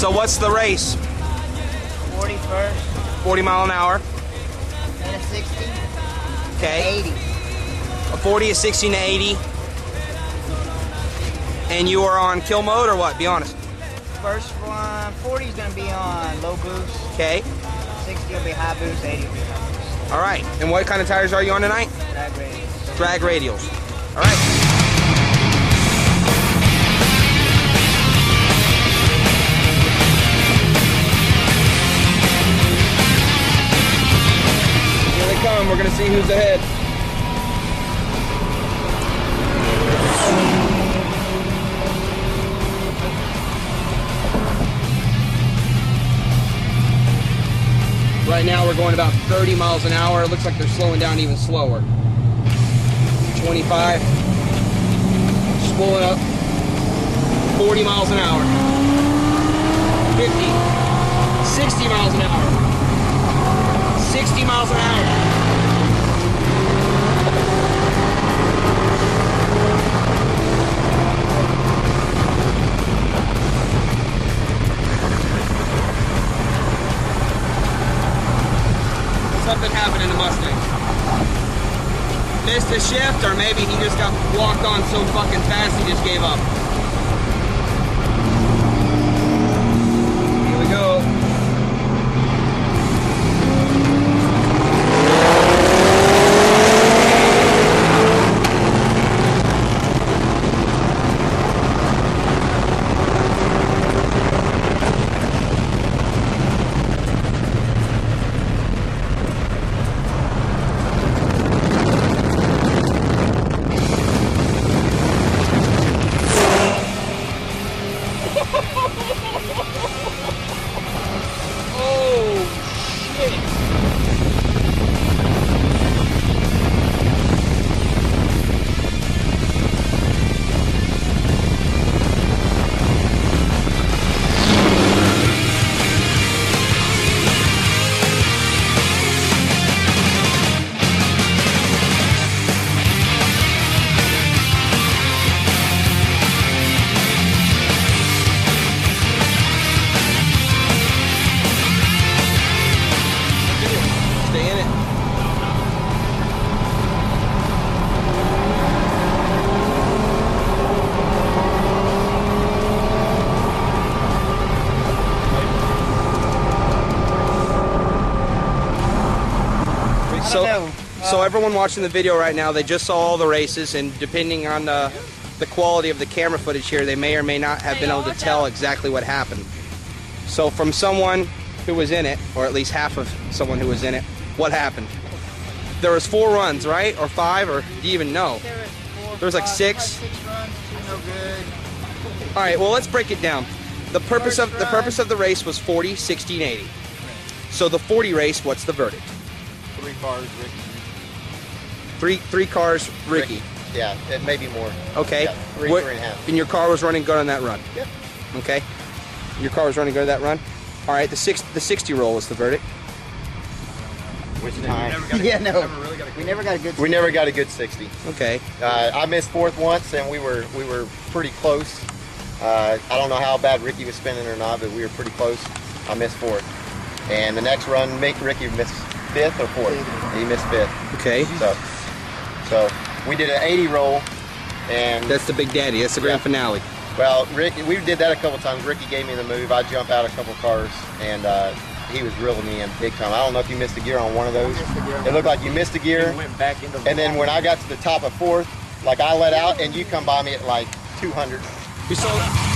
So what's the race? 40 first. 40 mile an hour. And a 60. Okay. 80. A 40, a 60, and a 80. And you are on kill mode or what? Be honest. First one, 40 is going to be on low boost. Okay. 60 will be high boost, 80 will be high boost. All right. And what kind of tires are you on tonight? Drag radius. Drag radials. All right. Here they come. We're going to see who's ahead. Right now we're going about 30 miles an hour. It looks like they're slowing down even slower. 25. Just pulling up. 40 miles an hour. 50. 60 miles an hour. 60 miles an hour. Something happened in the Mustang. Missed a shift, or maybe he just got walked on so fucking fast he just gave up. Here we go. So everyone watching the video right now, they just saw all the races, and depending on the quality of the camera footage here, they may or may not have been able to tell exactly what happened. So from someone who was in it, or at least half of someone who was in it, what happened? There was 4 runs, right? Or 5, or do you even know? There was like 6. 6 runs, 2 no good. All right, well, let's break it down. The purpose of the race was 40, 60, and 80. So the 40 race, what's the verdict? 3 cars, Ricky. Three cars, Ricky. Yeah, it may be more. Okay. Yeah, 3.5. And your car was running good on that run? Yep. Okay. Your car was running good on that run? All right, the 60 roll was the verdict. Which time? Yeah, no. We never got a good 60. We never got a good 60. Okay. I missed 4th once, and we were pretty close. I don't know how bad Ricky was spinning or not, but we were pretty close. I missed 4th. And the next run, Ricky missed 5th or 4th. He missed 5th. Okay. So we did an 80 roll, and that's the big daddy. That's the grand finale. Well, Ricky, we did that a couple times. Ricky gave me the move. I jumped out a couple cars, and he was reeling me in big time. I don't know if you missed a gear on one of those. It looked like you missed a gear. And then when I got to the top of 4th, like I let out, and you come by me at like 200. We saw.